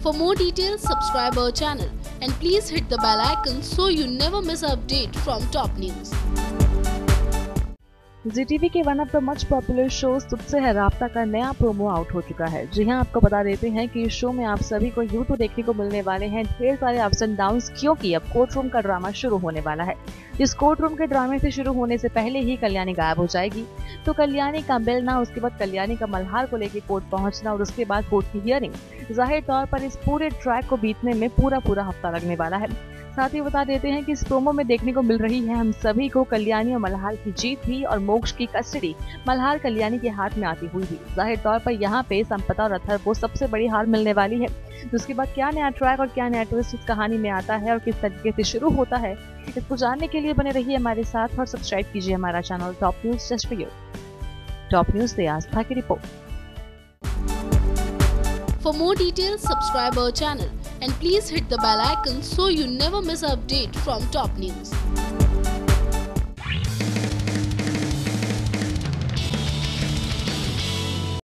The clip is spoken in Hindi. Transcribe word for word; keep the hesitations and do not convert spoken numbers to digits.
For more details, subscribe our channel and please hit the bell icon so you never miss an update from top news. Zee TV के one of the much popular show Tujhse Hai राब्ता का नया प्रोमो आउट हो चुका है। जी हां, आपको बता देते हैं कि इस शो में आप सभी को यूं तो देखने को मिलने वाले हैं ढेर सारे अप्स एंड डाउन्स, क्योंकि अब कोर्ट रूम का ड्रामा शुरू होने वाला है। इस कोर्ट रूम के ड्रामे से शुरू होने से पहले ही कल्याणी गायब हो जाएगी, तो कल्याणी का मिलना, उसके बाद कल्याणी का मल्हार को लेकर कोर्ट पहुंचना और उसके बाद कोर्ट की हियरिंग। जाहिर तौर पर इस पूरे ट्रैक को बीतने में पूरा पूरा हफ्ता लगने वाला है। साथ ही बता देते हैं कि इस प्रोमो में देखने को मिल रही है हम सभी को कल्याणी और मल्हार की जीत भी और मोक्ष की कस्टडी मल्हार कल्याणी के हाथ में आती हुई भी। जाहिर तौर पर यहाँ पे संपदा और अथर्व सबसे बड़ी हार मिलने वाली है। तो उसके बाद क्या नया ट्रैक और क्या नया ट्विस्ट इस कहानी में आता है और किस तरीके से शुरू होता है, इसको जानने के लिए बने रहिए हमारे साथ और सब्सक्राइब कीजिए हमारा channel top news just for you. Top news से आस्था की रिपोर्ट। For more details, subscribe our channel and please hit the bell icon so you never miss an update from top news.